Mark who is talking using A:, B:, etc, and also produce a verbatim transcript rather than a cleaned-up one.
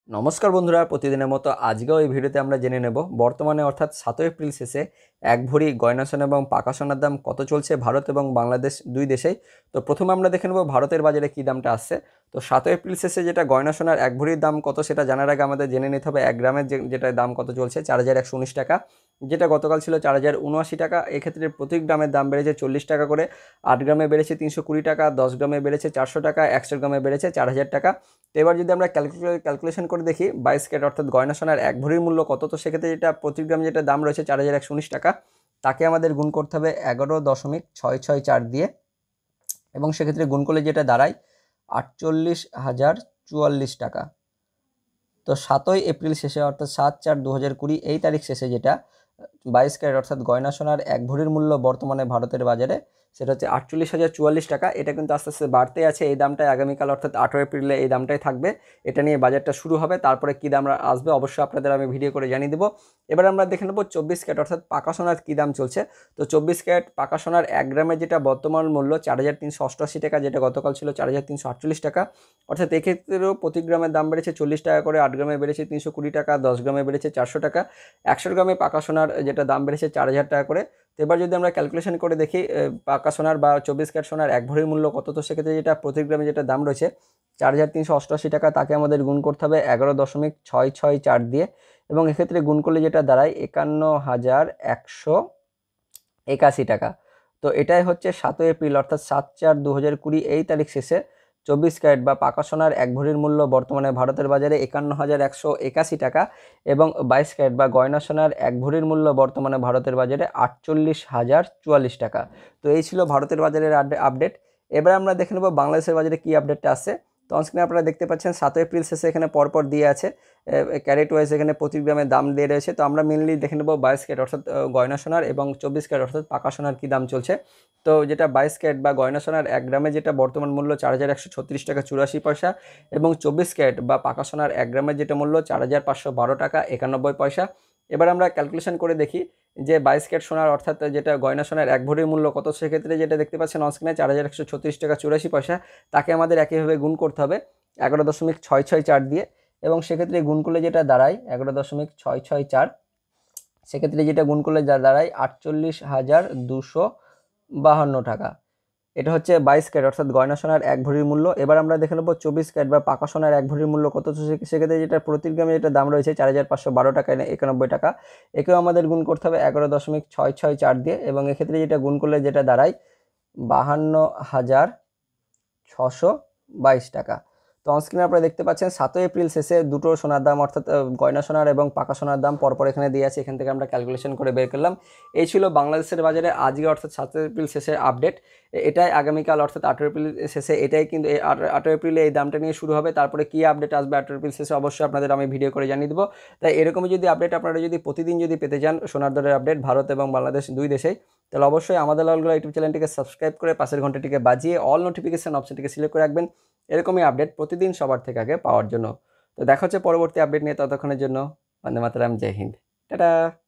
A: নমস্কার বন্ধুরা, প্রতিদিনের মতো আজকেও এই ভিডিওতে আমরা জেনে নেব বর্তমানে অর্থাৎ সাতই এপ্রিল শেষে এক ভরি গয়না সোনা এবং পাকা সোনার দাম কত চলছে ভারত এবং বাংলাদেশ দুই দেশেই। তো প্রথমে আমরা দেখে নেব ভারতের বাজারে কী দামটা আসছে। তো সাতই এপ্রিল শেষে যেটা গয়না সোনার এক ভরির দাম কত সেটা জানার আগে আমাদের জেনে নিতে হবে এক গ্রামের যে যেটা দাম কত চলছে চার হাজার একশো উনিশ টাকা, যেটা গতকাল ছিল চার হাজার উনআশি টাকা। এক্ষেত্রে প্রতি গ্রামের দাম বেড়েছে চল্লিশ টাকা করে, আট গ্রামে বেড়েছে তিনশো কুড়ি টাকা, দশ গ্রামে বেড়েছে চারশো টাকা, একশো গ্রামে বেড়েছে চার হাজার টাকা। তো এবার যদি আমরা ক্যালকুলে ক্যালকুলেশন করে দেখি বাইশ ক্যারেট অর্থাৎ গয়না সোনার এক ভরির মূল্য কত, তো সেক্ষেত্রে যেটা প্রতি গ্রাম যেটা দাম রয়েছে চার হাজার একশো উনিশ টাকা, তাকে আমাদের গুণ করতে হবে এগারো দশমিক ছয় ছয় চার দিয়ে, এবং সেক্ষেত্রে গুণ করলে যেটা দাঁড়ায় আটচল্লিশ হাজার চুয়াল্লিশ টাকা। তো সাতই এপ্রিল শেষে অর্থাৎ সাত চার দু হাজার কুড়ি এই তারিখ শেষে যেটা বাইশ ক্যারেট অর্থাৎ গয়না সোনার এক ভরির মূল্য বর্তমানে ভারতের বাজারে সেটা হচ্ছে আটচল্লিশ হাজার চুয়াল্লিশ টাকা। এটা কিন্তু আস্তে আস্তে বাড়তে আছে, এই দামটাই আগামীকাল অর্থাৎ আঠেরো এপ্রিলে এই দামটাই থাকবে। এটা নিয়ে বাজারটা শুরু হবে, তারপরে কী দাম আসবে অবশ্যই আপনাদের আমি ভিডিও করে জানিয়ে দেবো। এবার আমরা দেখে নেবো চব্বিশ ক্যারেট অর্থাৎ পাকা সোনার কী দাম চলছে। তো চব্বিশ ক্যারেট পাকা সোনার এক গ্রামের যেটা বর্তমান মূল্য চার হাজার তিনশো অষ্টআশি টাকা, যেটা গতকাল ছিল চার হাজার তিনশো আটচল্লিশ টাকা। অর্থাৎ এক্ষেত্রেও প্রতি গ্রামের দাম বেড়েছে চল্লিশ টাকা করে, আট গ্রামে বেড়েছে তিনশো কুড়ি টাকা, দশ গ্রামে বেড়েছে চারশো টাকা, একশো গ্রামে পাকা সোনার যেটা দাম বেড়েছে চার হাজার টাকা করে। তো এবার যদি আমরা ক্যালকুলেশন করে দেখি পাকা সোনার বা চব্বিশ ক্যারেট সোনার এক ভরির মূল্য কত, তো সেক্ষেত্রে যেটা প্রতি গ্রামে যেটা দাম রয়েছে চার হাজার তিনশো অষ্টআশি টাকা, তাকে আমাদের গুণ করতে হবে এগারো দশমিক ছয় ছয় চার দিয়ে, এবং এক্ষেত্রে গুণ করলে যেটা দাঁড়ায় একান্ন হাজার একশো একাশি টাকা। তো এটাই হচ্ছে সাতই এপ্রিল অর্থাৎ সাত চার দু হাজার কুড়ি এই তারিখ শেষে চব্বিশ ক্যারেট বা পাকা সোনার এক ভরির মূল্য বর্তমানে ভারতের বাজারে একান্ন হাজার একশো একাশি টাকা, এবং বাইশ ক্যারেট বা গয়না সোনার এক ভরির মূল্য বর্তমানে ভারতের বাজারে আটচল্লিশ হাজার চুয়াল্লিশ টাকা। তো এই ছিল ভারতের বাজারের আপডেট। এবার আমরা দেখে নেব বাংলাদেশের বাজারে কী আপডেটটা আসছে। তো অনস্ক্রিনে আপনারা দেখতে পাচ্ছেন সাতই এপ্রিল শেষে এখানে পরপর দিয়ে আছে ক্যারেট ওয়াইজ এখানে প্রতি গ্রামের দাম দিয়ে রয়েছে। তো আমরা মেনলি দেখে নেব বাইশ ক্যারেট অর্থাৎ গয়না সোনার এবং চব্বিশ ক্যারেট অর্থাৎ পাকা সোনার কী দাম চলছে। তো যেটা বাইশ ক্যারেট বা গয়না সোনার এক গ্রামে যেটা বর্তমান মূল্য চার হাজার একশো ছত্রিশ টাকা চুরাশি পয়সা, এবং চব্বিশ ক্যারেট বা পাকা সোনার এক গ্রামের যেটা মূল্য চার হাজার পাঁচশো বারো টাকা একানব্বই পয়সা। এবার আমরা ক্যালকুলেশন করে দেখি যে বাইশ ক্যারেট সোনার অর্থাৎ যেটা গয়না সোনার এক ভরির মূল্য কত, সেক্ষেত্রে যেটা দেখতে পাচ্ছেন অনস্ক্রিনে চার হাজার একশো ছত্রিশ টাকা চুরাশি পয়সা, তাকে আমাদের একইভাবে গুণ করতে হবে এগারো দশমিক ছয় ছয় চার দিয়ে, এবং সেক্ষেত্রে গুণ করলে যেটা দাঁড়ায় এগারো দশমিক ছয় ছয় চার, সেক্ষেত্রে যেটা গুণ করলে যা দাঁড়ায় আটচল্লিশ হাজার দুশো বাহান্ন টাকা। এটা হচ্ছে বাইশ ক্যারেট অর্থাৎ গয়না সোনার এক ভরির মূল্য। এবার আমরা দেখে নেবো চব্বিশ ক্যারেট বা পাকা সোনার এক ভরির মূল্য কত, সেক্ষেত্রে যেটা প্রতি গ্রামে যেটা দাম রয়েছে চার হাজার পাঁচশো বারো টাকা একানব্বই টাকা, একেও আমাদের গুণ করতে হবে এগারো দশমিক ছয় ছয় চার দিয়ে, এবং এক্ষেত্রে যেটা গুণ করলে যেটা দাঁড়ায় বাহান্ন হাজার ছশো বাইশ টাকা। তো অনস্ক্রিনে আপনারা দেখতে পাচ্ছেন সাতই এপ্রিল শেষে দুটো সোনার দাম অর্থাৎ গয়না সোনার এবং পাকা সোনার দাম পরপর এখানে দিয়ে আছে, এখান থেকে আমরা ক্যালকুলেশন করে বের করলাম। এই ছিল বাংলাদেশের বাজারে আজকে অর্থাৎ সাতই এপ্রিল শেষের আপডেট। এটাই আগামীকাল অর্থাৎ আঠেরো এপ্রিল শেষে এটাই কিন্তু আঠেরো এপ্রিলে এই দামটা নিয়ে শুরু হবে। তারপরে কী আপডেট আসবে আঠেরো এপ্রিল শেষে অবশ্যই আপনাদের আমি ভিডিও করে জানিয়ে দেবো। তাই এরকমই যদি আপডেট আপনারা যদি প্রতিদিন যদি পেতে চান সোনার দরের আপডেট ভারত এবং বাংলাদেশ দুই দেশেই, তাহলে অবশ্যই আমাদের লালগোলা ইউটিউব চ্যানেলটিকে সাবস্ক্রাইব করে পাশের ঘন্টাটিকে বাজিয়ে অল নোটিফিকেশন অপশনটিকে সিলেক্ট করে রাখবেন এরকমই আপডেট প্রতিদিন সবার থেকে আগে পাওয়ার জন্য। তো দেখা হচ্ছে পরবর্তী আপডেট নিয়ে, ততক্ষণের জন্য বন্দে মাতরম, জয় হিন্দ, টাটা।